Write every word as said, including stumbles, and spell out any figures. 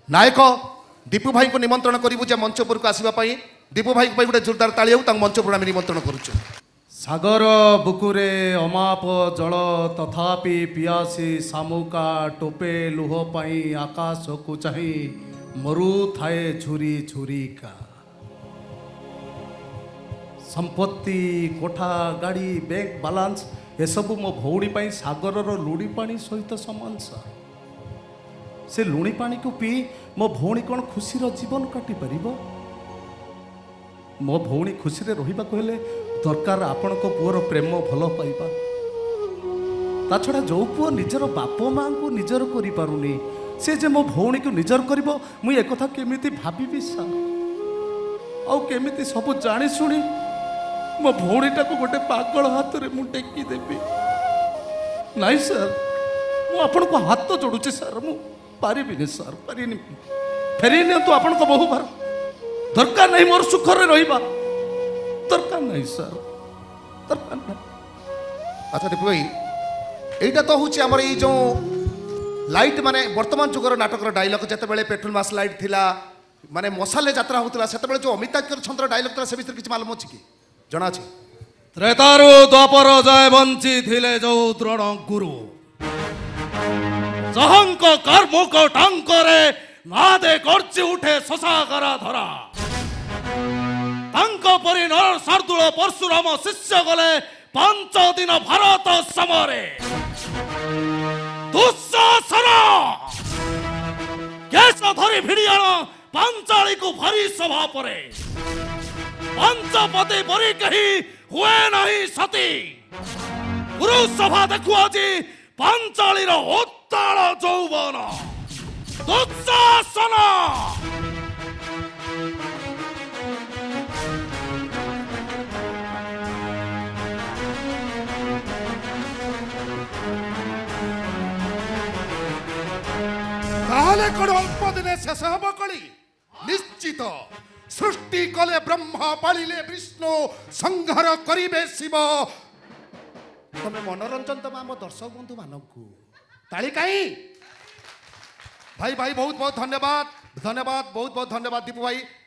नायक दीपू भाई को निमंत्रण करूँ जे मंच उपरको आसवाई दीपू भाई गोटे जोरदार ताली हो मंच उपर आम निमंत्रण करुचु। सागर बुकुरे अमाप जल तथापि पियासी सामुका टोपे लुह पाई आकाश को चाही मरु थाए छुरी छुरी का संपत्ति कोठा गाड़ी बैंक बालांस ये सब मो भौणी पाई सागर लुणी पानी सहित समान सा से लुणी पानी को पी मो भौणी कौन खुशी जीवन काटी पारिबो। मो भौणी खुशी रहिबा हेले दरकार आपण को पुअर प्रेम भल पाइबा ता छड़ा जो पुओ निजर बाप माँ को निजर करि पारुनी से जे मो भौणी को निजर करिबो मु ए कथा केमिति भाबिबि सा आ केमिति सब जानी सुनी मो भौणीटा को गोटे पागल हाथ रे मु टेकी देबी नहीं सर मु आपण को हाथ जोड़ुचे सर मु पारिबिनी सर पारिनी फेरी नि तो आपण को बहु बार दरकार नहीं मोर सुख रे रहिबा दरकार नहीं सर दरकार नहीं। अच्छा दीपू भाई एटा तो हूँ आमर ये जो लाइट माने वर्तमान जुगर नाटक डायलॉग जिते बड़े पेट्रोल मास लाइट थिला माने मसाले यात्रा होता से जो अमिताभ छंद्र डायलॉग था से विषय किसी मालूम अच्छी कि जना अछि त्रेतारु द्वापर जय बंची थिले जो द्रोण गुरु जहंक कर्म को टांकरे नादे गर्जी उठे शशाकरा धरा तांक परि नर शार्दूल परशुराम शिष्य गले पांच दिन भारत समरे दुस्साहसन केश धरी भिड़ियाण पांचाली को भरी सभा परे पंचपति परी कही हुए नहीं सती गुरु सभा देखु आज पांचाली उत्ताल यौवन दुस्साहसन ताले कण अल्प दिने शेष हब कली निश्चित सृष्टि कले ब्रह्मा पालिले विष्णु संहार करिबे शिव तमे मनोरंजन तम आम दर्शक बंधु मानकू ताली काई भाई भाई बहुत बहुत धन्यवाद धन्यवाद बहुत बहुत धन्यवाद दीपू भाई।